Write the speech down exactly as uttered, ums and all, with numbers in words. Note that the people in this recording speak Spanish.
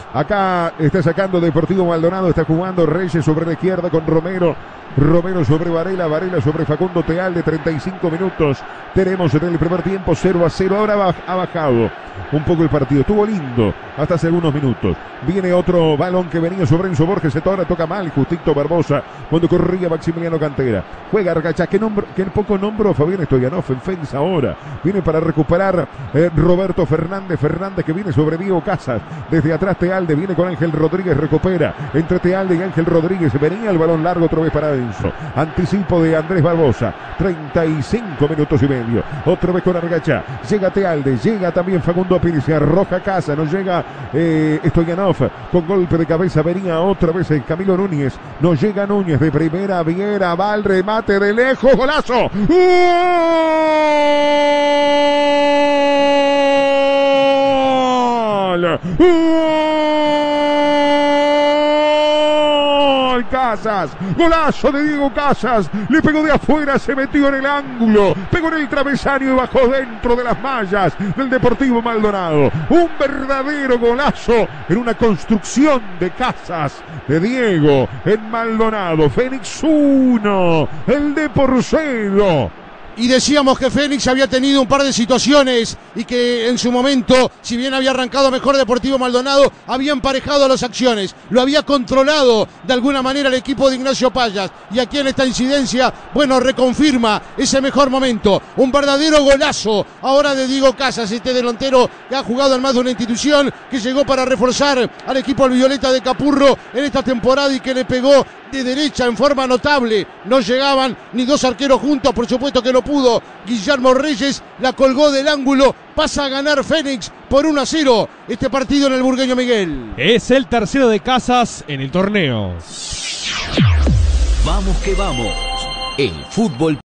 Acá está sacando Deportivo Maldonado, está jugando Reyes sobre la izquierda con Romero. Romero sobre Varela, Varela sobre Facundo Tealde, treinta y cinco minutos tenemos en el primer tiempo, cero a cero, ahora ha bajado un poco el partido, estuvo lindo hasta hace algunos minutos. Viene otro balón que venía sobre Enzo Borges, ahora toca mal Justito Barbosa cuando corría Maximiliano Cantera. Juega Argachá, que, nombro, que poco nombró Fabián Stoyanov en defensa ahora. Viene para recuperar eh, Roberto Fernández, Fernández que viene sobre Diego Casas, desde atrás Tealde, viene con Ángel Rodríguez, recupera entre Tealde y Ángel Rodríguez, venía el balón largo otra vez para Enzo. Anticipo de Andrés Barbosa, treinta y cinco minutos y medio, otra vez con Argachá, llega Tealde, llega también Facundo Pérez, se arroja Casa, no llega eh, Stoyanov, con golpe de cabeza venía otra vez el Camilo Núñez, no llega Núñez de primera, Viera, va al remate de lejos, golazo, ¡gol! Casas, golazo de Diego Casas, le pegó de afuera, se metió en el ángulo, pegó en el travesaño y bajó dentro de las mallas del Deportivo Maldonado. Un verdadero golazo en una construcción de Casas, de Diego en Maldonado. Fénix uno, el Depor cero. Y decíamos que Fénix había tenido un par de situaciones y que en su momento, si bien había arrancado mejor Deportivo Maldonado, había emparejado las acciones, lo había controlado de alguna manera el equipo de Ignacio Payas. Y aquí en esta incidencia, bueno, reconfirma ese mejor momento. Un verdadero golazo ahora de Diego Casas, este delantero que ha jugado en más de una institución, que llegó para reforzar al equipo albivioleta de Capurro en esta temporada y que le pegó de derecha en forma notable. No llegaban ni dos arqueros juntos, por supuesto que no pudo. Guillermo Reyes la colgó del ángulo, pasa a ganar Fénix por uno a cero este partido en el Burgueño Miguel. Es el tercero de Casas en el torneo. Vamos que vamos, el fútbol